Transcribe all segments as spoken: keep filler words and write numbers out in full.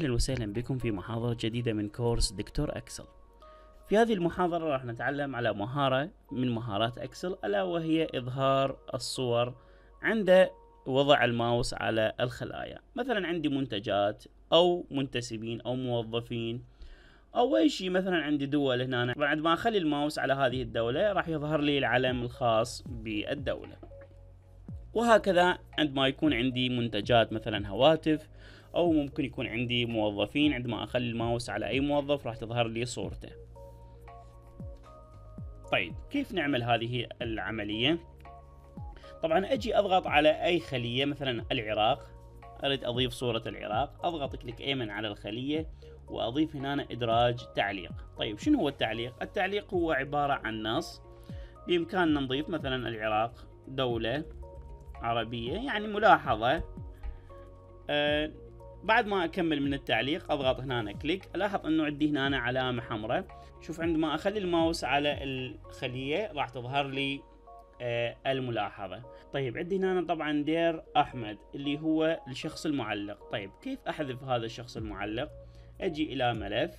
أهلا وسهلا بكم في محاضرة جديدة من كورس دكتور أكسل. في هذه المحاضرة راح نتعلم على مهارة من مهارات أكسل، ألا وهي إظهار الصور عند وضع الماوس على الخلايا. مثلا عندي منتجات أو منتسبين أو موظفين أو أي شيء، مثلا عندي دول هنا، بعد ما أخلي الماوس على هذه الدولة راح يظهر لي العلم الخاص بالدولة. وهكذا عندما يكون عندي منتجات مثلا هواتف، أو ممكن يكون عندي موظفين، عندما أخلي الماوس على أي موظف راح تظهر لي صورته. طيب كيف نعمل هذه العملية؟ طبعا أجي أضغط على أي خلية، مثلا العراق، أريد أضيف صورة العراق، أضغط كليك أيمن على الخلية وأضيف هنا إدراج تعليق. طيب شنو هو التعليق؟ التعليق هو عبارة عن نص بإمكاننا نضيف مثلا العراق دولة عربية، يعني ملاحظة. أه بعد ما أكمل من التعليق أضغط هنا كليك، ألاحظ أنه عندي هنا علامة حمراء. شوف عندما أخلي الماوس على الخلية راح تظهر لي أه الملاحظة. طيب عندي هنا طبعا دير أحمد اللي هو الشخص المعلق. طيب كيف أحذف هذا الشخص المعلق؟ أجي إلى ملف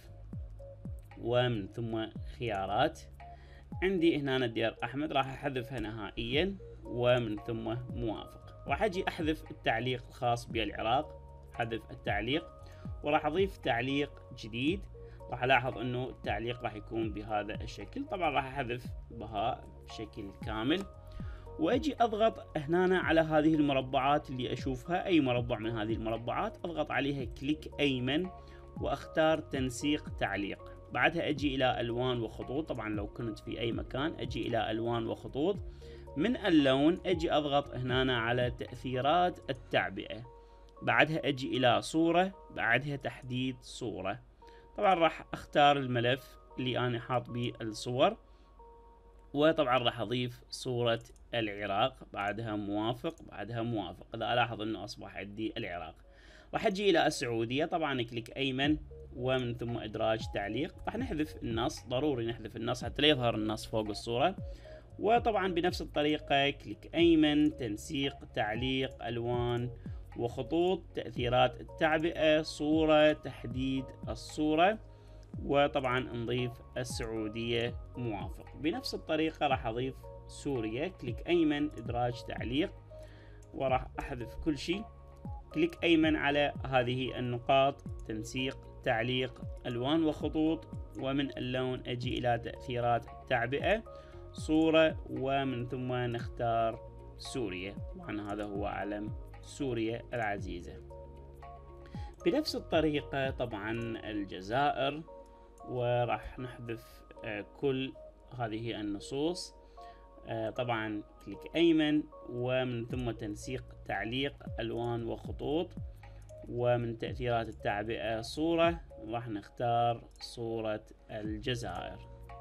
ومن ثم خيارات، عندي هنا دير أحمد راح أحذفها نهائيا ومن ثم موافق. راح أجي أحذف التعليق الخاص بالعراق، حذف التعليق، وراح أضيف تعليق جديد. راح ألاحظ أنه التعليق راح يكون بهذا الشكل. طبعا راح أحذف بها بشكل كامل، وأجي أضغط هنا على هذه المربعات اللي أشوفها، أي مربع من هذه المربعات أضغط عليها كليك أيمن وأختار تنسيق تعليق. بعدها أجي إلى ألوان وخطوط. طبعا لو كنت في أي مكان أجي إلى ألوان وخطوط، من اللون أجي أضغط هنا على تأثيرات التعبئة، بعدها أجي إلى صورة، بعدها تحديد صورة. طبعا راح أختار الملف اللي أنا حاط به الصور، وطبعا راح أضيف صورة العراق، بعدها موافق، بعدها موافق. إذا ألاحظ أنه أصبح عندي العراق. راح أجي إلى السعودية، طبعا كليك أيمن ومن ثم إدراج تعليق. راح نحذف النص، ضروري نحذف النص حتى لا يظهر النص فوق الصورة. وطبعا بنفس الطريقة كليك أيمن، تنسيق تعليق، ألوان وخطوط، تأثيرات التعبئة، صورة، تحديد الصورة، وطبعا نضيف السعودية موافق. بنفس الطريقة راح أضيف سوريا، كليك أيمن، إدراج تعليق، وراح أحذف كل شيء. كليك أيمن على هذه النقاط، تنسيق تعليق، ألوان وخطوط، ومن اللون أجي إلى تأثيرات التعبئة، صورة، ومن ثم نختار سوريا. طبعا هذا هو علم سوريا العزيزة. بنفس الطريقة طبعا الجزائر، وراح نحذف كل هذه النصوص. طبعا كليك أيمن ومن ثم تنسيق تعليق، ألوان وخطوط، ومن تأثيرات التعبئة صورة، راح نختار صورة الجزائر.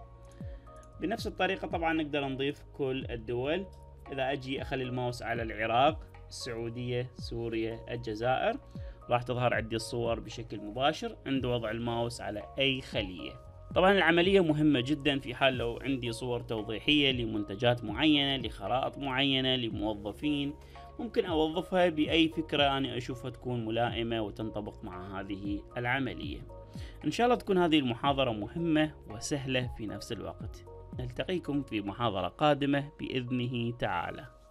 بنفس الطريقة طبعا نقدر نضيف كل الدول. إذا أجي أخلي الماوس على العراق، السعودية، سوريا، الجزائر، راح تظهر عندي الصور بشكل مباشر عند وضع الماوس على أي خلية. طبعا العملية مهمة جدا في حال لو عندي صور توضيحية لمنتجات معينة، لخرائط معينة، لموظفين، ممكن أوظفها بأي فكرة أنا أشوفها تكون ملائمة وتنطبق مع هذه العملية. إن شاء الله تكون هذه المحاضرة مهمة وسهلة في نفس الوقت. نلتقيكم في محاضرة قادمة بإذنه تعالى.